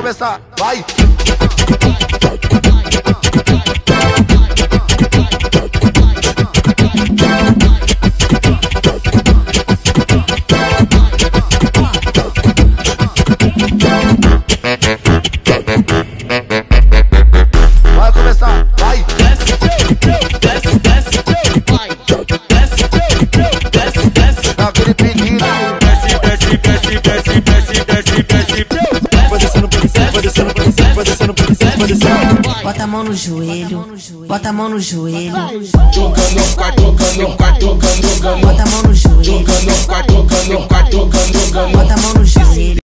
começar, vai. Vai começar, vai. Desce, desce, desce, vai. Desce, desce, desce. Dá aquele pedido. Desce, desce, desce, desce, desce, desce, desce. Vai descendo, vai descendo, vai descendo, vai descendo, vai descendo, vai descendo. Bota a mão no joelho, bota a mão no joelho. Jogando no quarto, jogando no quarto, jogando, jogando. Bota a mão no joelho, Jogando no quarto, jogando no quarto, jogando, jogando. bota a mão no joelho.